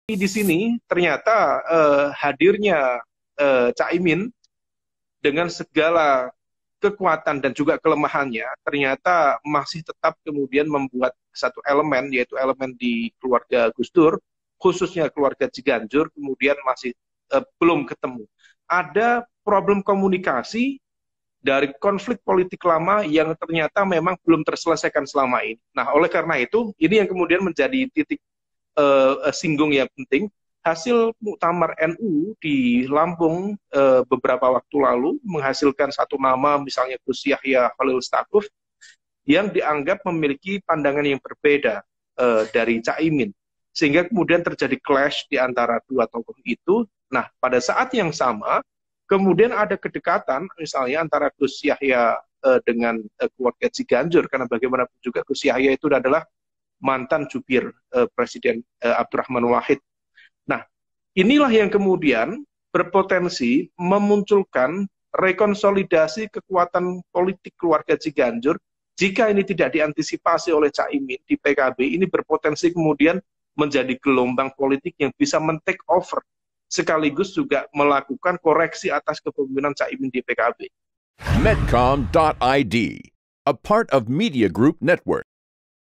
Di sini ternyata hadirnya Caimin dengan segala kekuatan dan juga kelemahannya ternyata masih tetap kemudian membuat satu elemen, yaitu elemen di keluarga Gus Dur, khususnya keluarga Ciganjur, kemudian masih belum ketemu. Ada problem komunikasi dari konflik politik lama yang ternyata memang belum terselesaikan selama ini. Nah, oleh karena itu, ini yang kemudian menjadi titik singgung yang penting. Hasil muktamar NU di Lampung beberapa waktu lalu menghasilkan satu nama, misalnya Gus Yahya Khalil Stakuf, yang dianggap memiliki pandangan yang berbeda dari Caimin. Sehingga kemudian terjadi clash di antara dua tokoh itu. Nah, pada saat yang sama, kemudian ada kedekatan misalnya antara Gus Yahya dengan keluarga Ciganjur, karena bagaimanapun juga Gus Yahya itu adalah mantan jubir Presiden Abdurrahman Wahid. Nah, inilah yang kemudian berpotensi memunculkan rekonsolidasi kekuatan politik keluarga Ciganjur. Jika ini tidak diantisipasi oleh Caimin di PKB, ini berpotensi kemudian menjadi gelombang politik yang bisa men-take over, sekaligus juga melakukan koreksi atas kepemimpinan Caimin di PKB. Medcom.id, a part of Media Group Network.